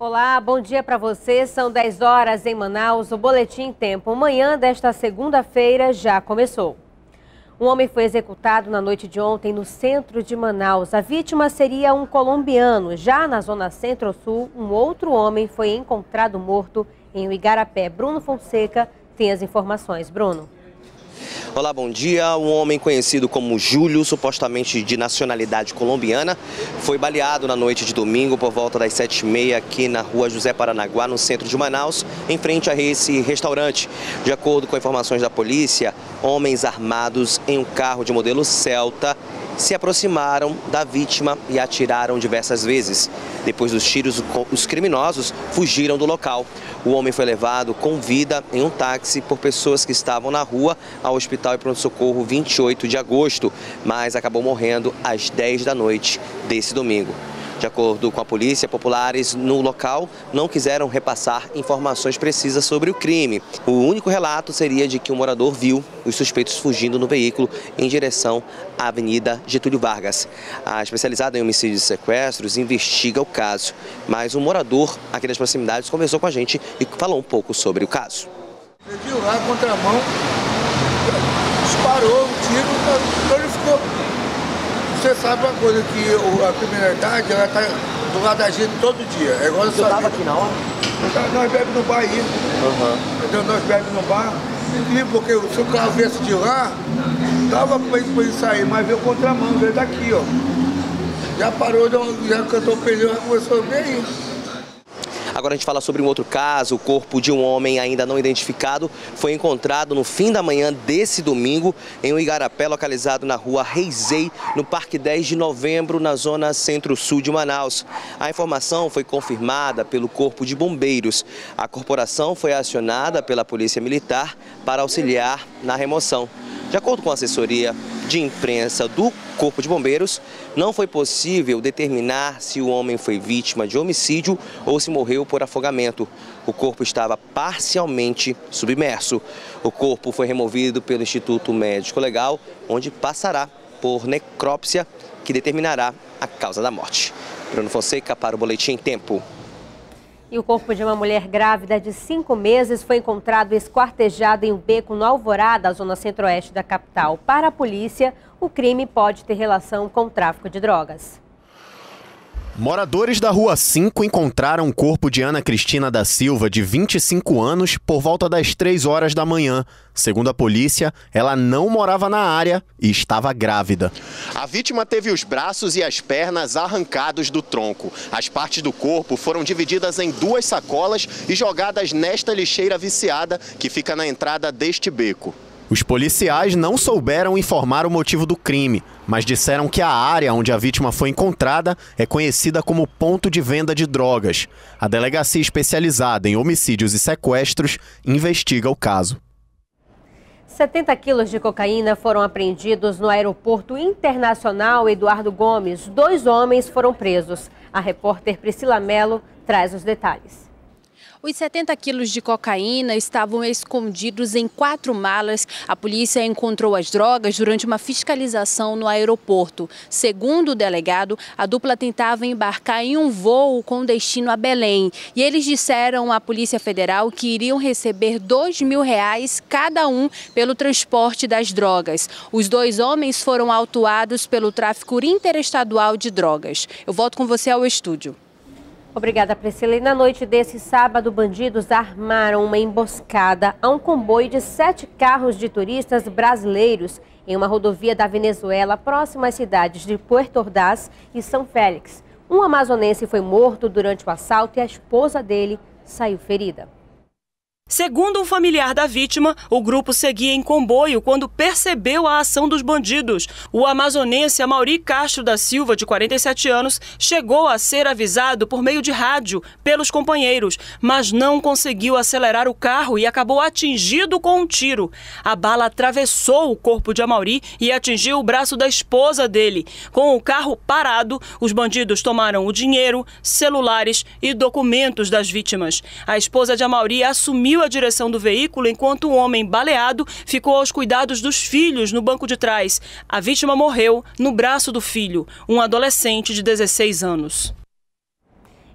Olá, bom dia para você. São 10 horas em Manaus. O Boletim Tempo Manhã desta segunda-feira já começou. Um homem foi executado na noite de ontem no centro de Manaus. A vítima seria um colombiano. Já na zona centro-sul, um outro homem foi encontrado morto em Igarapé. Bruno Fonseca tem as informações. Bruno. Olá, bom dia. Um homem conhecido como Júlio, supostamente de nacionalidade colombiana, foi baleado na noite de domingo por volta das 7h30 aqui na rua José Paranaguá, no centro de Manaus, em frente a esse restaurante. De acordo com informações da polícia, homens armados em um carro de modelo Celta se aproximaram da vítima e atiraram diversas vezes. Depois dos tiros, os criminosos fugiram do local. O homem foi levado com vida em um táxi por pessoas que estavam na rua ao Hospital e Pronto-Socorro 28 de agosto, mas acabou morrendo às 10 da noite desse domingo. De acordo com a polícia, populares no local não quiseram repassar informações precisas sobre o crime. O único relato seria de que um morador viu os suspeitos fugindo no veículo em direção à Avenida Getúlio Vargas. A especializada em homicídios e sequestros investiga o caso, mas um morador aqui das proximidades conversou com a gente e falou um pouco sobre o caso. Ele viu lá, contramão, disparou o tiro, então ele ficou... Você sabe uma coisa, que a criminalidade, ela tá do lado da gente todo dia. É igual você estava aqui na hora? Nós bebemos no bar aí. Entendeu? Nós bebemos no bar. E porque se o carro viesse de lá, dava pra ele sair, mas veio contramão, veio daqui, ó. Já parou, já cantou o pneu, já começou a ver aí. Agora a gente fala sobre um outro caso. O corpo de um homem ainda não identificado foi encontrado no fim da manhã desse domingo em um igarapé localizado na rua Reisei, no Parque 10 de Novembro, na zona centro-sul de Manaus. A informação foi confirmada pelo Corpo de Bombeiros. A corporação foi acionada pela Polícia Militar para auxiliar na remoção. De acordo com a assessoria de imprensa do Corpo de Bombeiros, não foi possível determinar se o homem foi vítima de homicídio ou se morreu por afogamento. O corpo estava parcialmente submerso. O corpo foi removido pelo Instituto Médico Legal, onde passará por necrópsia, que determinará a causa da morte. Bruno Fonseca para o Boletim Tempo. E o corpo de uma mulher grávida de 5 meses foi encontrado esquartejado em um beco no Alvorada, zona centro-oeste da capital. Para a polícia, o crime pode ter relação com o tráfico de drogas. Moradores da Rua 5 encontraram o corpo de Ana Cristina da Silva, de 25 anos, por volta das 3 horas da manhã. Segundo a polícia, ela não morava na área e estava grávida. A vítima teve os braços e as pernas arrancados do tronco. As partes do corpo foram divididas em 2 sacolas e jogadas nesta lixeira viciada que fica na entrada deste beco. Os policiais não souberam informar o motivo do crime, mas disseram que a área onde a vítima foi encontrada é conhecida como ponto de venda de drogas. A delegacia especializada em homicídios e sequestros investiga o caso. 70 quilos de cocaína foram apreendidos no Aeroporto Internacional Eduardo Gomes. 2 homens foram presos. A repórter Priscila Mello traz os detalhes. Os 70 quilos de cocaína estavam escondidos em 4 malas. A polícia encontrou as drogas durante uma fiscalização no aeroporto. Segundo o delegado, a dupla tentava embarcar em um voo com destino a Belém. E eles disseram à Polícia Federal que iriam receber R$2.000 cada um pelo transporte das drogas. Os 2 homens foram autuados pelo tráfico interestadual de drogas. Eu volto com você ao estúdio. Obrigada, Priscila. E na noite desse sábado, bandidos armaram uma emboscada a um comboio de 7 carros de turistas brasileiros em uma rodovia da Venezuela, próxima às cidades de Puerto Ordaz e São Félix. Um amazonense foi morto durante o assalto e a esposa dele saiu ferida. Segundo um familiar da vítima, o grupo seguia em comboio quando percebeu a ação dos bandidos. O amazonense Amaury Castro da Silva, de 47 anos, chegou a ser avisado por meio de rádio pelos companheiros, mas não conseguiu acelerar o carro e acabou atingido com um tiro. A bala atravessou o corpo de Amaury e atingiu o braço da esposa dele. Com o carro parado, os bandidos tomaram o dinheiro, celulares e documentos das vítimas. A esposa de Amaury assumiu a direção do veículo enquanto o homem baleado ficou aos cuidados dos filhos no banco de trás. A vítima morreu no braço do filho, um adolescente de 16 anos.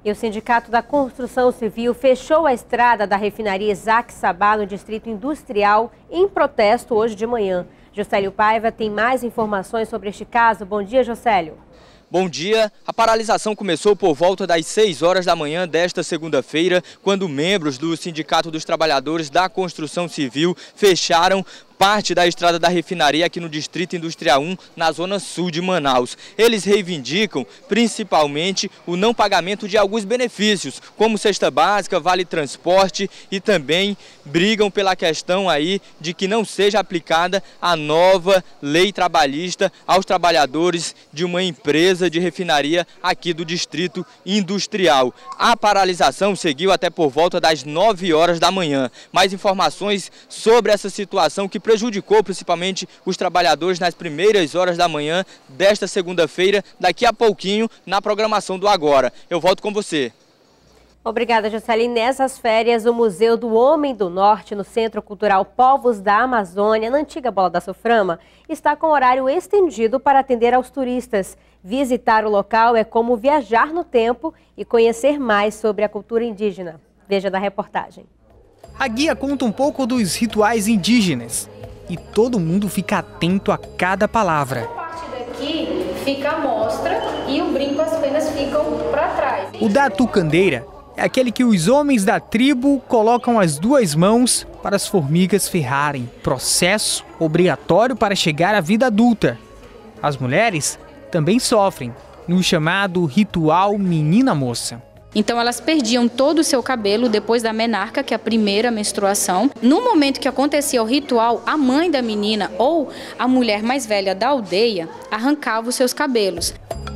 E o Sindicato da Construção Civil fechou a estrada da refinaria Isaac Sabá, no Distrito Industrial, em protesto hoje de manhã. Jocélio Paiva tem mais informações sobre este caso. Bom dia, Jocélio. Bom dia. A paralisação começou por volta das 6 horas da manhã desta segunda-feira, quando membros do Sindicato dos Trabalhadores da Construção Civil fecharam parte da estrada da refinaria aqui no Distrito Industrial 1, na zona sul de Manaus. Eles reivindicam principalmente o não pagamento de alguns benefícios, como cesta básica, vale transporte, e também brigam pela questão aí de que não seja aplicada a nova lei trabalhista aos trabalhadores de uma empresa de refinaria aqui do Distrito Industrial. A paralisação seguiu até por volta das 9 horas da manhã. Mais informações sobre essa situação que prejudicou principalmente os trabalhadores nas primeiras horas da manhã desta segunda-feira, daqui a pouquinho na programação do Agora. Eu volto com você. Obrigada, Jocely. Nessas férias, o Museu do Homem do Norte, no Centro Cultural Povos da Amazônia, na antiga Bola da Soframa, está com horário estendido para atender aos turistas. Visitar o local é como viajar no tempo e conhecer mais sobre a cultura indígena. Veja na reportagem. A guia conta um pouco dos rituais indígenas e todo mundo fica atento a cada palavra. A parte daqui fica a mostra e o brinco, as penas ficam para trás. O da tucandeira é aquele que os homens da tribo colocam as duas mãos para as formigas ferrarem. Processo obrigatório para chegar à vida adulta. As mulheres também sofrem no chamado ritual menina-moça. Então elas perdiam todo o seu cabelo depois da menarca, que é a primeira menstruação. No momento que acontecia o ritual, a mãe da menina ou a mulher mais velha da aldeia arrancava os seus cabelos.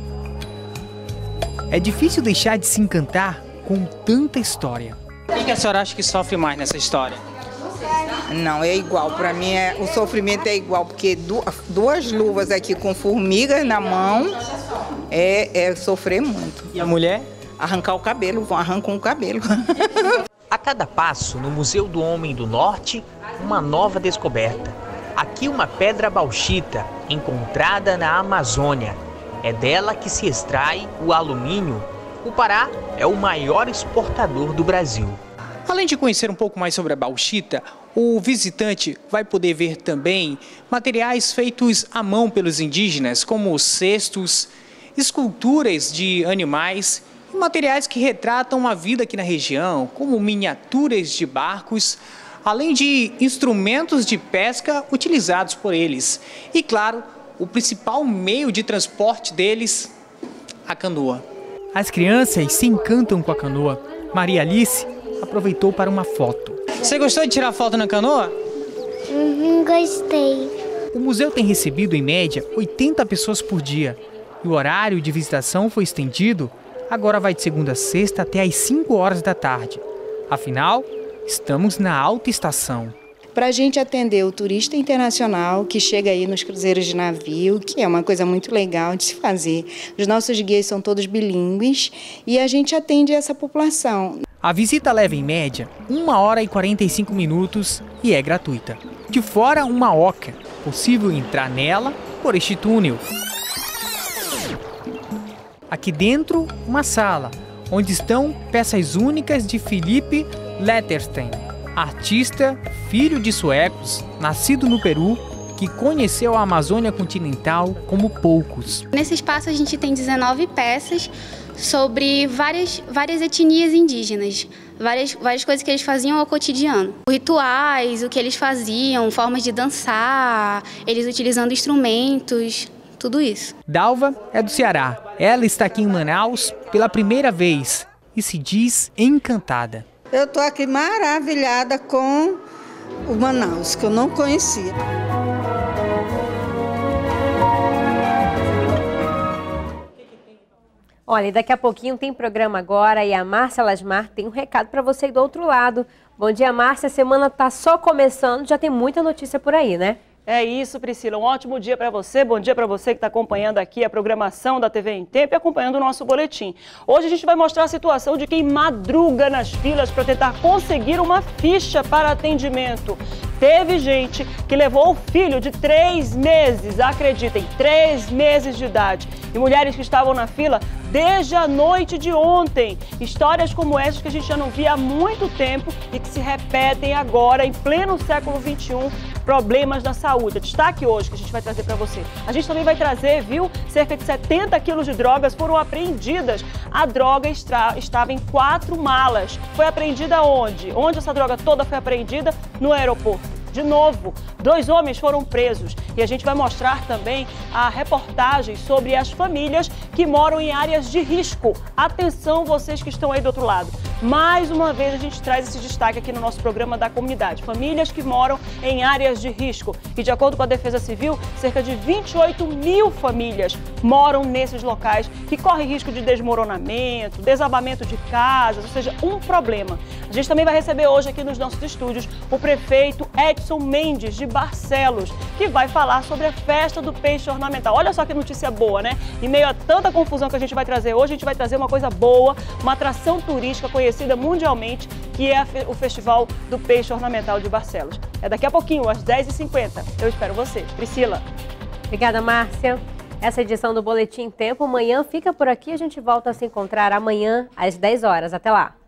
É difícil deixar de se encantar com tanta história. O que a senhora acha que sofre mais nessa história? Não, é igual. Para mim, o sofrimento é igual, porque duas luvas aqui com formigas na mão é sofrer muito. E a mulher? Arrancar o cabelo, arrancam o cabelo. A cada passo, no Museu do Homem do Norte, uma nova descoberta. Aqui uma pedra bauxita, encontrada na Amazônia. É dela que se extrai o alumínio. O Pará é o maior exportador do Brasil. Além de conhecer um pouco mais sobre a bauxita, o visitante vai poder ver também materiais feitos à mão pelos indígenas, como cestos, esculturas de animais e materiais que retratam a vida aqui na região, como miniaturas de barcos, além de instrumentos de pesca utilizados por eles. E, claro, o principal meio de transporte deles, a canoa. As crianças se encantam com a canoa. Maria Alice aproveitou para uma foto. Você gostou de tirar foto na canoa? Gostei. O museu tem recebido, em média, 80 pessoas por dia. E o horário de visitação foi estendido. Agora vai de segunda a sexta até às 5 horas da tarde. Afinal, estamos na alta estação. Para a gente atender o turista internacional que chega aí nos cruzeiros de navio, que é uma coisa muito legal de se fazer. Os nossos guias são todos bilíngues e a gente atende essa população. A visita leva, em média, 1 hora e 45 minutos e é gratuita. De fora, uma oca. Possível entrar nela por este túnel. Aqui dentro, uma sala, onde estão peças únicas de Philippe Letterstein, artista, filho de suecos, nascido no Peru, que conheceu a Amazônia continental como poucos. Nesse espaço a gente tem 19 peças sobre várias etnias indígenas, várias coisas que eles faziam ao cotidiano. Rituais, o que eles faziam, formas de dançar, eles utilizando instrumentos, tudo isso. Dalva é do Ceará. Ela está aqui em Manaus pela primeira vez e se diz encantada. Eu estou aqui maravilhada com o Manaus, que eu não conhecia. Olha, daqui a pouquinho tem programa agora e a Márcia Lasmar tem um recado para você aí do outro lado. Bom dia, Márcia. A semana está só começando, já tem muita notícia por aí, né? É isso, Priscila. Um ótimo dia para você. Bom dia para você que está acompanhando aqui a programação da TV em Tempo e acompanhando o nosso boletim. Hoje a gente vai mostrar a situação de quem madruga nas filas para tentar conseguir uma ficha para atendimento. Teve gente que levou o filho de 3 meses, acreditem, 3 meses de idade. E mulheres que estavam na fila desde a noite de ontem. Histórias como essas que a gente já não via há muito tempo e que se repetem agora, em pleno século XXI, problemas da saúde. Destaque hoje que a gente vai trazer para você. A gente também vai trazer, viu, cerca de 70 quilos de drogas foram apreendidas. A droga estava em 4 malas. Foi apreendida onde? Onde essa droga toda foi apreendida? No aeroporto. De novo, 2 homens foram presos e a gente vai mostrar também a reportagem sobre as famílias que moram em áreas de risco. Atenção, vocês que estão aí do outro lado. Mais uma vez a gente traz esse destaque aqui no nosso programa da comunidade. Famílias que moram em áreas de risco. E de acordo com a Defesa Civil, cerca de 28 mil famílias moram nesses locais que correm risco de desmoronamento, desabamento de casas, ou seja, um problema. A gente também vai receber hoje aqui nos nossos estúdios o prefeito Edson Mendes de Barcelos, que vai falar sobre a festa do peixe ornamental. Olha só que notícia boa, né? Em meio a tanta confusão que a gente vai trazer hoje, a gente vai trazer uma coisa boa, uma atração turística conhecida mundialmente, que é o Festival do Peixe Ornamental de Barcelos. É daqui a pouquinho, às 10h50. Eu espero você. Priscila. Obrigada, Márcia. Essa edição do Boletim em Tempo, amanhã fica por aqui. A gente volta a se encontrar amanhã às 10 horas. Até lá.